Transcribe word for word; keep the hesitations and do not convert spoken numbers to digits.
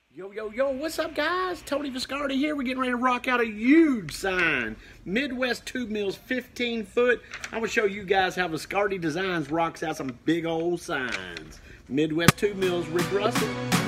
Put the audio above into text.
Yo, yo, yo, what's up, guys? Tony Viscardi here. We're getting ready to rock out a huge sign. Midwest Tube Mills, fifteen foot. I'm going to show you guys how Viscardi Designs rocks out some big old signs. Midwest Tube Mills, Rick Russell.